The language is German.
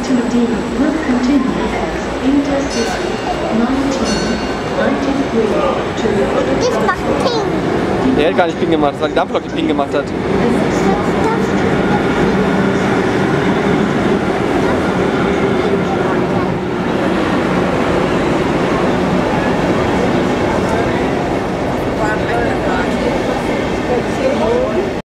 2D will continue as Intercity 1993 to Das macht Ping. Der hat gar nicht Ping gemacht, das war die Dampflok, die Ping gemacht hat. the next